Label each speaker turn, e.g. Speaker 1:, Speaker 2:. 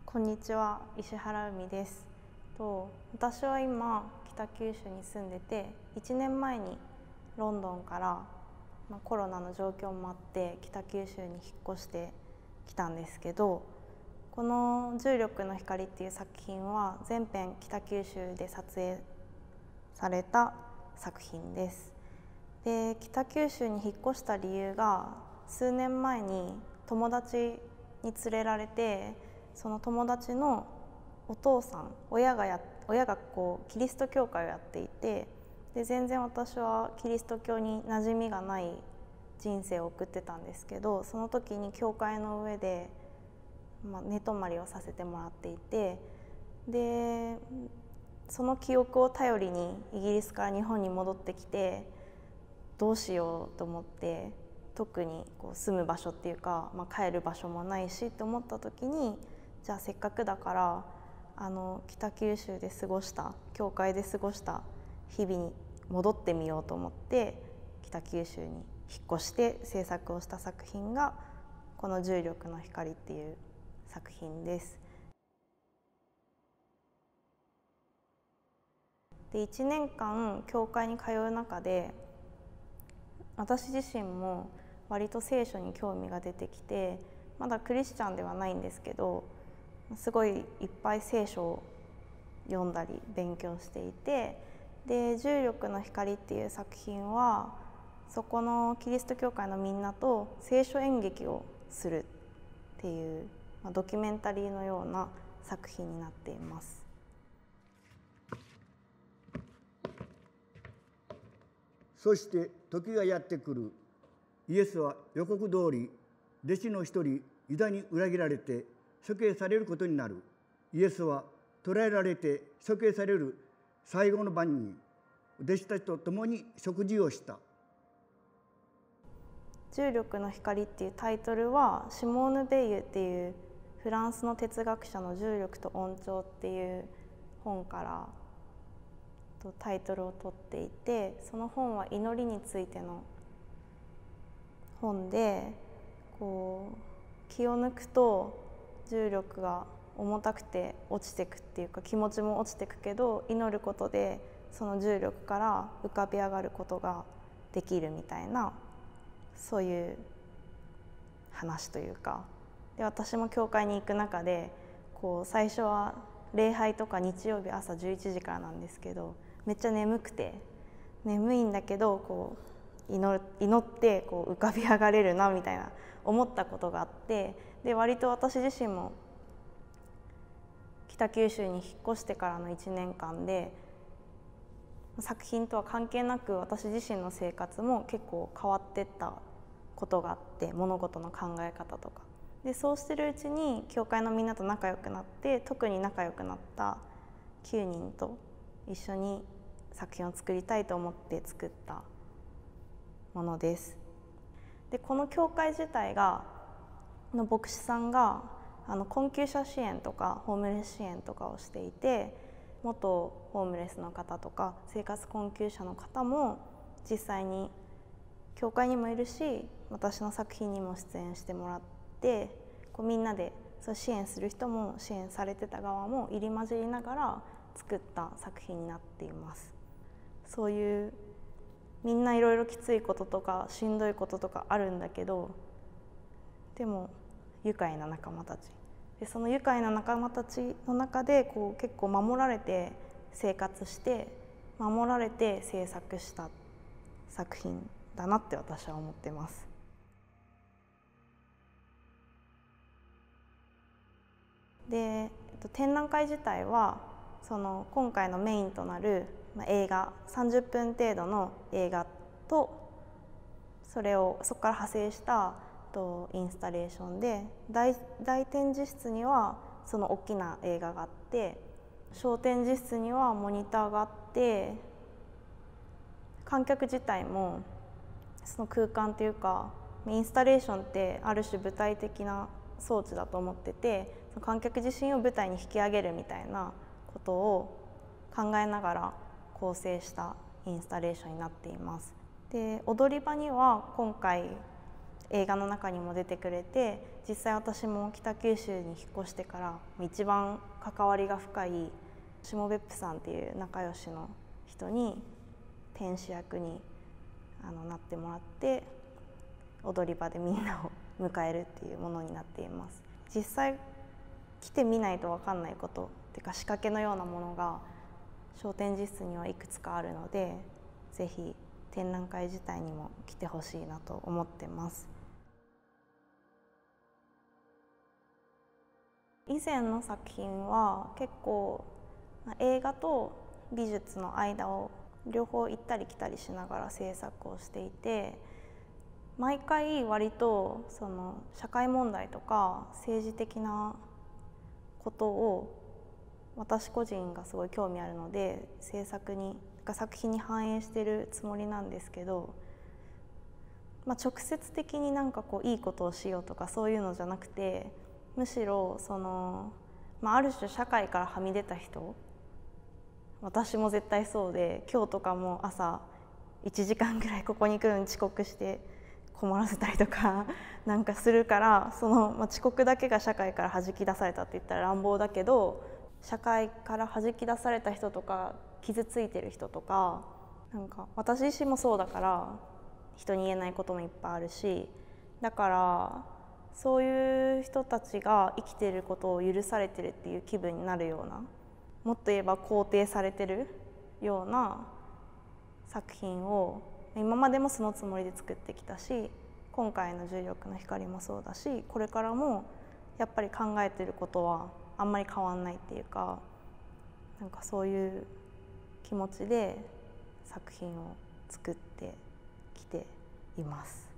Speaker 1: こんにちは、石原海です。私は今北九州に住んでて、1年前にロンドンから、コロナの状況もあって北九州に引っ越してきたんですけど、この「重力の光」っていう作品は全編北九州で撮影された作品です。で、北九州に引っ越した理由が、数年前に友達に連れられて、その友達のお父さん、親がキリスト教会をやっていて、で全然私はキリスト教に馴染みがない人生を送ってたんですけど、その時に教会の上で、寝泊まりをさせてもらっていて、でその記憶を頼りにイギリスから日本に戻ってきて、どうしようと思って、特に住む場所っていうか、帰る場所もないしと思った時に、じゃあせっかくだから北九州で過ごした教会で過ごした日々に戻ってみようと思って北九州に引っ越して制作をした作品がこの「重力の光」っていう作品です。で、1年間教会に通う中で、私自身も割と聖書に興味が出てきて、まだクリスチャンではないんですけど、すごいいっぱい聖書を読んだり勉強していて、で「重力の光」っていう作品はそこのキリスト教会のみんなと聖書演劇をするっていう、ドキュメンタリーのような作品になっています。
Speaker 2: そして時がやってくる。イエスは予告通り弟子の一人ユダに裏切られて処刑されることになる。イエスは捕らえられて処刑される最後の晩に弟子たちと共に食事をした。
Speaker 1: 重力の光っていうタイトルは、シモーヌ・ベイユっていうフランスの哲学者の「重力と音調」っていう本からタイトルを取っていて、その本は祈りについての本で、気を抜くと重力が重たくて落ちてくっていうか、気持ちも落ちてくけど、祈ることでその重力から浮かび上がることができるみたいな、そういう話というか。で、私も教会に行く中で最初は礼拝とか日曜日朝11時からなんですけど、めっちゃ眠いんだけど祈って浮かび上がれるなみたいな思ったことがあって、で割と私自身も北九州に引っ越してからの1年間で、作品とは関係なく私自身の生活も結構変わってったことがあって、物事の考え方とかで、そうしてるうちに教会のみんなと仲良くなって、特に仲良くなった9人と一緒に作品を作りたいと思って作ったものです。で、この教会自体の牧師さんが困窮者支援とかホームレス支援とかをしていて、元ホームレスの方とか生活困窮者の方も実際に教会にもいるし、私の作品にも出演してもらって、みんなで支援する人も支援されてた側も入り混じりながら作った作品になっています。そういうみんないろいろきついこととかしんどいこととかあるんだけど、でも愉快な仲間たちで、その愉快な仲間たちの中で結構守られて生活して、守られて制作した作品だなって私は思ってます。で、展覧会自体は今回のメインとなる映画、30分程度の映画と、そこから派生したインスタレーションで、大展示室にはその大きな映画があって、小展示室にはモニターがあって、観客自体もその空間というか、インスタレーションってある種舞台的な装置だと思ってて、観客自身を舞台に引き上げるみたいなことを考えながら構成したインスタレーションになっています。で、踊り場には今回映画の中にも出てくれて、実際私も北九州に引っ越してから一番関わりが深い下別府さんっていう仲良しの人に天使役になってもらって、踊り場でみんなを迎えるっていうものになっています。実際来てみないと分かんないことっていうか、仕掛けのようなものが小展示室にはいくつかあるので、ぜひ展覧会自体にも来てほしいなと思ってます。以前の作品は結構映画と美術の間を両方行ったり来たりしながら制作をしていて、毎回割とその社会問題とか政治的なことを私個人がすごい興味あるので、作品に反映してるつもりなんですけど、直接的にいいことをしようとかそういうのじゃなくて、むしろある種社会からはみ出た人、私も絶対そうで、今日とかも朝1時間ぐらいここに来るのに遅刻して困らせたりとかするから、遅刻だけが社会から弾き出されたって言ったら乱暴だけど、社会から弾き出された人とか傷ついてる人とか、私自身もそうだから人に言えないこともいっぱいあるし、だからそういう人たちが生きていることを許されてるっていう気分になるような、もっと言えば肯定されてるような作品を今までもそのつもりで作ってきたし、今回の重力の光もそうだし、これからもやっぱり考えてることはあんまり変わんないっていうか、そういう気持ちで作品を作ってきています。